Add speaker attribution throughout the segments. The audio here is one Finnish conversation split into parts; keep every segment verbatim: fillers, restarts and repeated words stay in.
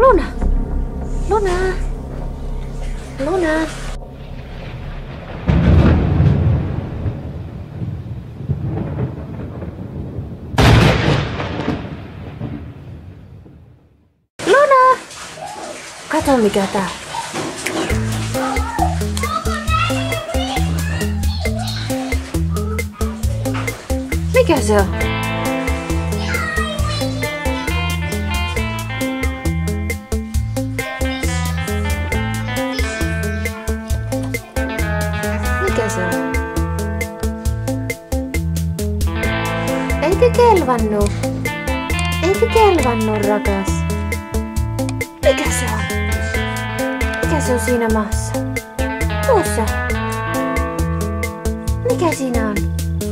Speaker 1: Luna! Luna! Luna! Luna! Kato mikä tää. Mikä se on? Mikä se on? Eikö kelvannu? Eikö kelvannu, rakas? Mikä se on? Mikä se on siinä maassa? Tuossa. Mikä siinä on?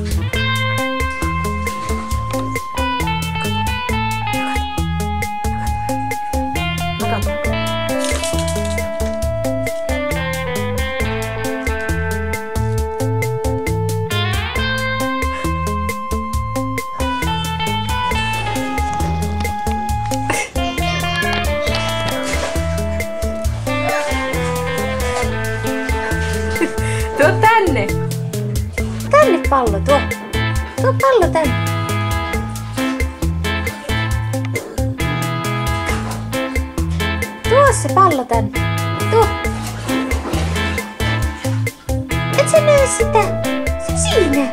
Speaker 1: Tuo tänne! Tänne pallo, tuo! Tuo pallo tänne! Tuo se pallo tänne! Tuo! Et sä näe sitä? Se on siinä!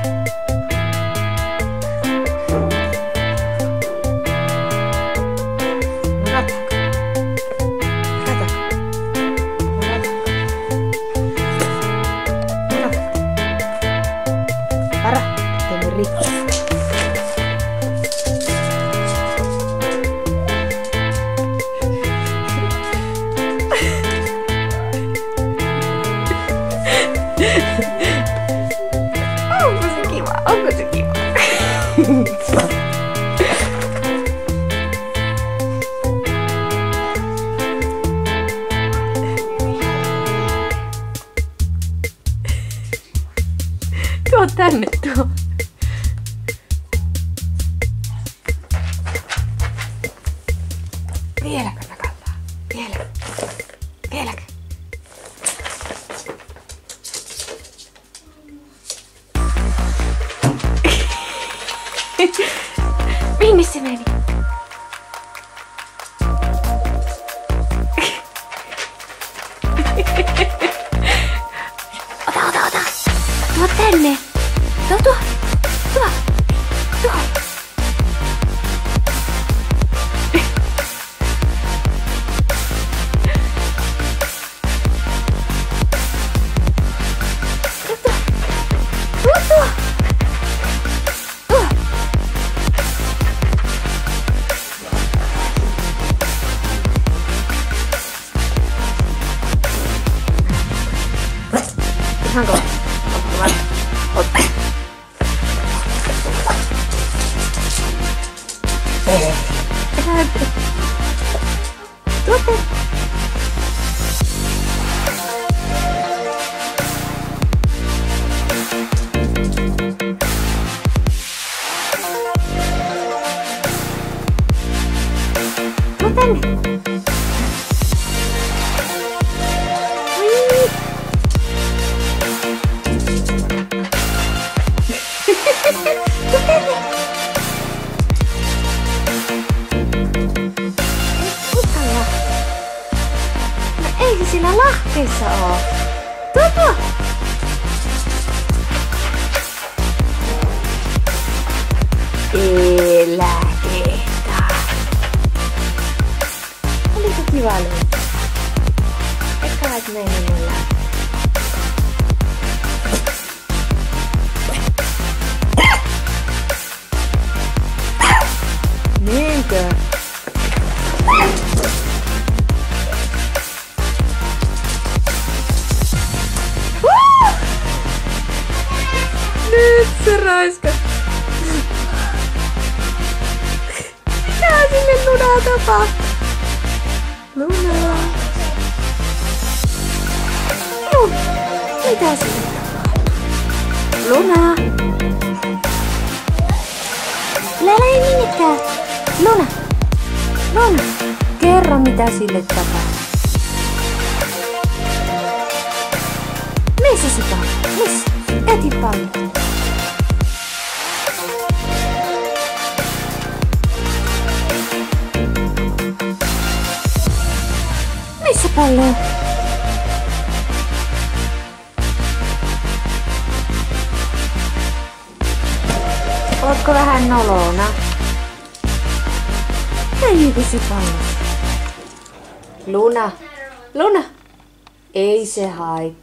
Speaker 1: Onko se kiva? Onko se kiva? Tuo tänne, tuo. Vieläkö nakataan? Vieläkö? Vieläkö? Minne se meni? Ota, ota, ota! Tuo tänne! Tuo, tuo! Tuo! Tuo! Tuo, tuo! Tuo! Ihan kova. Otta. Tuotte. Tuo tänne. Eikö siinä lahkeissa oo? Tuo tuo! Elä kehtaa! Oliko kiva löytää? Etkä lait meille mulle. Niinkö? Nyt se raiskas. Mitä sinne Lunaa tapahtuu? Luna. Luna. Mitä sinne tapahtuu? Luna. Älä lähde minnekään. Luna. Luna. Kerro mitä sille tapahtuu. Missä se pallo? Missä? Eti pallo. Missä pallo? Ootko vähän nolona? Menikö se pallo? Luna, Luna, ei se haittaa.